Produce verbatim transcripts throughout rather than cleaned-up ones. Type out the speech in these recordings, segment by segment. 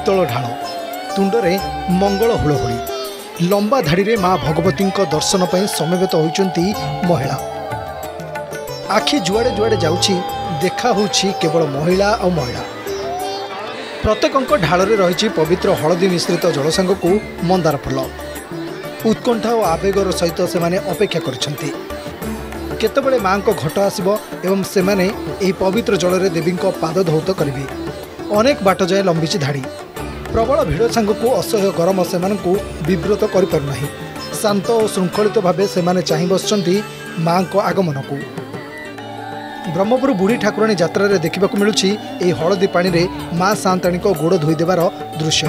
पित्तल ढाल तुंडरे मंगल हुलहुली लंबा धाड़ी माँ भगवती दर्शन पर समवेत होती महिला। आखि जुआड़े जुआड़े जाउछि देखा होछि केवल महिला और महिला। प्रत्येक ढाल रही पवित्र हलदी मिश्रित जलसांग को मंदार फूल। उत्कंठा और आवेगर सहित से अपेक्षा करछंती केतबेले माँ को घट आसब एवं से माने एही पवित्र जल में देवी पाद धौत करेंगे। अनेक बाट जाए लंबी धाड़ी प्रबल भिड़ सांग को असह्य गरम से विव्रत करना। शांत और श्रृंखलित भाव से चाह बस माँ को आगमन को। ब्रह्मपुर बुढ़ी ठाकुराणी यात्रा देखा मिलूँ यह हलदी पानी रे माँ सांताणी को गोड़ धोईदेवार दृश्य।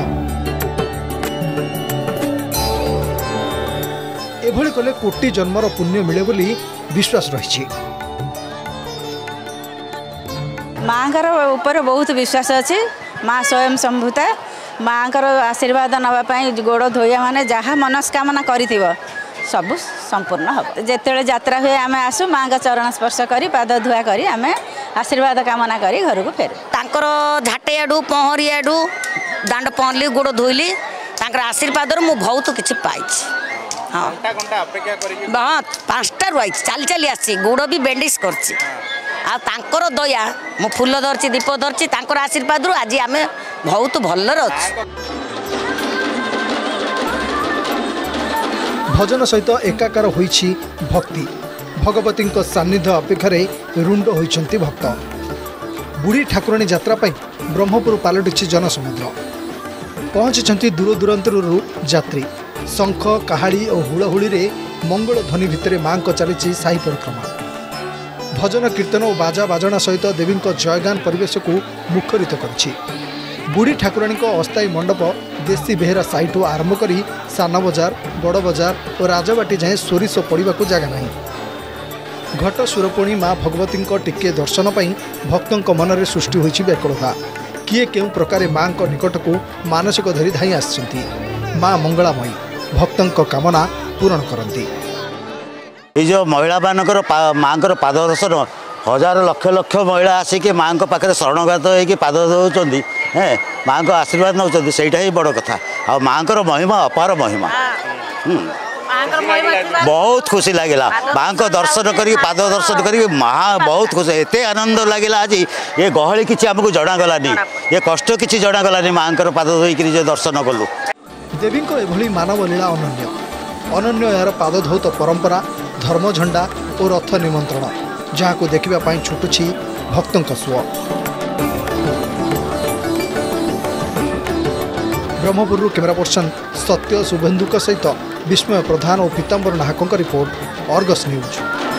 एभली कले कोटि जन्मर पुण्य मिले बोली विश्वास रही। माँ ऊपर बहुत विश्वास अच्छी। माँ स्वयं संभूता माँ आशीर्वाद नापी गोड़ धोया माने जहाँ मनस्कामना कर सब संपूर्ण हम जिते यात्रा हुए आम आसू माँ का चरण स्पर्श कर पाद धुआ कर आम आशीर्वाद कामना कर घर को फेर। तांकर झाटे आडू पहरी आडू दांड पहरली गोड़ धोइली आशीर्वाद मु बहुत किसी पाई। हाँ हाँ पाँचटा रुई चली चली आसी गोड़ भी बेंडिश करची आर दया मु फूल धरची दीप धरची आशीर्वाद रू आज आम बहुत भल अच्छे। भजन सहित एकाकार होईछि भक्ति। भगवती सान्निध्य अपेक्षारे रुंड होइछन्ति भक्त। बुढ़ी ठाकुराणी यात्रा पाई ब्रह्मपुर पालटिछि जनसमुद्र। पहुंची दूर दूरांतरु यात्री। शंख काहाड़ी और हुलहुली रे मंगल ध्वनि भितर माँ को चली साही परिक्रमा। भजन कीर्तन और बाजा बाजना सहित देवी जयगान परिवेश को मुखरित करिछि। बुढ़ी ठाकुराणी अस्थायी मंडप देशी बेहेरा साइटू आरंभ कर सान बजार बड़ बजार और राजबाटी जाए सोरिष पड़ा जगह नहीं। घट सुरपुणी माँ भगवती टिके दर्शन पर भक्तों मनरे सृष्टि होइछि व्याकुलता। किए केउ प्रकार माँ को निकट को मानसिक धरी धाई आछि। माँ मंगलामयी भक्तों कामना पूरण करती। ये जो महिला मानकर माँ को पाद दर्शन हजार लक्ष लक्ष महिला आसिक माँ को पाखे शरणगत हो पाद दौरान हैं माँ को आशीर्वाद नौ से ही बड़ कथा। आ माँ को महिमा अपार महिमा बहुत खुशी लगे माँ को दर्शन कर पाद दर्शन कर महा बहुत खुशी एत आनंद लगे। आज ये गहली किसी आमको जनागलानी ये कष्ट किसी जनागलानी माँ को पाद धोईक जो दर्शन कलु। देवी एभली मानव लीला अनन्य अनन्य यार पाद धौत परंपरा धर्म झंडा और रथ निमंत्रण जहाँ को देखा छुटुछि भक्तों स्व। ब्रह्मपुर कैमरा पर्सन सत्य शुभेन्दु सहित विस्मय प्रधान और पीताम्बर नाहकों रिपोर्ट अर्गस न्यूज।